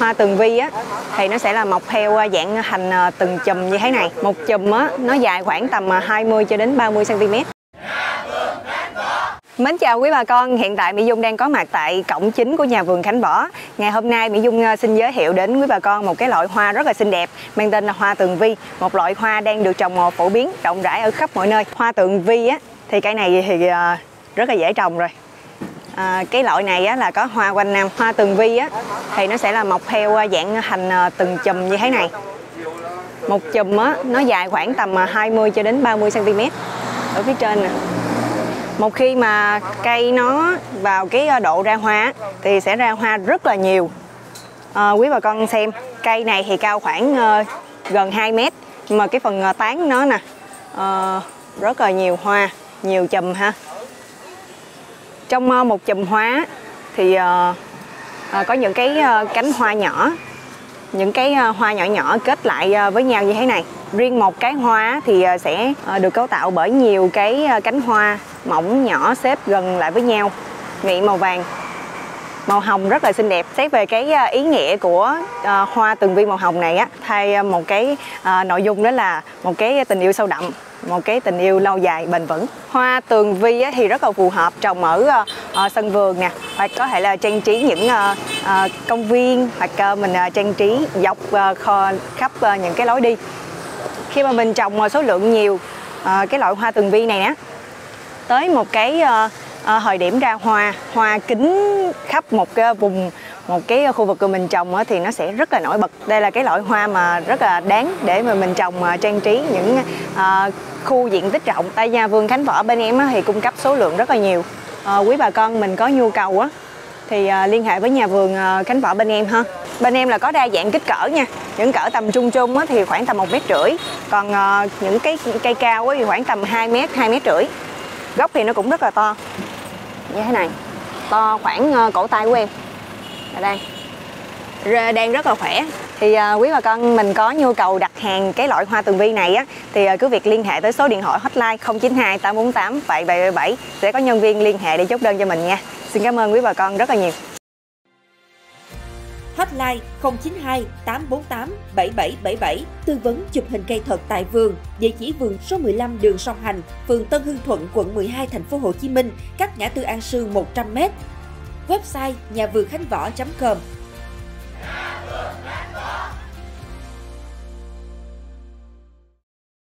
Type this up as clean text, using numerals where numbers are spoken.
Hoa tường vi á thì nó sẽ là mọc theo dạng thành từng chùm như thế này. Một chùm á nó dài khoảng tầm 20 cho đến 30 cm. Mến chào quý bà con, hiện tại Mỹ Dung đang có mặt tại cổng chính của nhà vườn Khánh Võ. Ngày hôm nay Mỹ Dung xin giới thiệu đến quý bà con một cái loại hoa rất là xinh đẹp mang tên là hoa tường vi, một loại hoa đang được trồng phổ biến rộng rãi ở khắp mọi nơi. Hoa tường vi á thì cây này thì rất là dễ trồng rồi. Cái loại này á là có hoa quanh năm. Hoa tường vi á thì nó sẽ là mọc theo dạng thành từng chùm như thế này. Một chùm á nó dài khoảng tầm 20 cho đến 30 cm ở phía trên nè. Một khi mà cây nó vào cái độ ra hoa thì sẽ ra hoa rất là nhiều. Quý bà con xem, cây này thì cao khoảng gần 2 mét, nhưng mà cái phần tán nó nè rất là nhiều hoa, nhiều chùm ha. Trong một chùm hoa thì có những cái cánh hoa nhỏ, những cái hoa nhỏ nhỏ kết lại với nhau như thế này. Riêng một cái hoa thì sẽ được cấu tạo bởi nhiều cái cánh hoa mỏng nhỏ xếp gần lại với nhau, nhụy màu vàng, màu hồng rất là xinh đẹp. Xét về cái ý nghĩa của hoa tường vi màu hồng này á, thay một cái nội dung đó là một cái tình yêu sâu đậm, một cái tình yêu lâu dài bền vững. Hoa tường vi á, thì rất là phù hợp trồng ở sân vườn nè, hoặc có thể là trang trí những công viên, hoặc mình trang trí dọc khắp những cái lối đi. Khi mà mình trồng số lượng nhiều cái loại hoa tường vi này á, tới một cái thời điểm ra hoa kín khắp một cái vùng, một cái khu vực của mình trồng thì nó sẽ rất là nổi bật. Đây là cái loại hoa mà rất là đáng để mà mình trồng trang trí những khu diện tích rộng. Tại nhà vườn Khánh Võ bên em thì cung cấp số lượng rất là nhiều. Quý bà con mình có nhu cầu á thì liên hệ với nhà vườn Khánh Võ bên em ha. Bên em là có đa dạng kích cỡ nha. Những cỡ tầm trung á thì khoảng tầm 1,5 mét. Còn những cái cây cao thì khoảng tầm 2 mét, 2,5 mét. Gốc thì nó cũng rất là to như thế này, to khoảng cổ tay của em. Ở đây đang rất là khỏe. Thì quý bà con mình có nhu cầu đặt hàng cái loại hoa tường vi này á thì cứ việc liên hệ tới số điện thoại hotline 092 848 7777 sẽ có nhân viên liên hệ để chốt đơn cho mình nha. Xin cảm ơn quý bà con rất là nhiều. Hotline 092 848 7777, tư vấn chụp hình cây thật tại vườn, địa chỉ vườn số 15 đường Song Hành, phường Tân Hưng Thuận, quận 12, thành phố Hồ Chí Minh, cách ngã tư An Sương 100 m. Website nhà vườn khánh võ.com.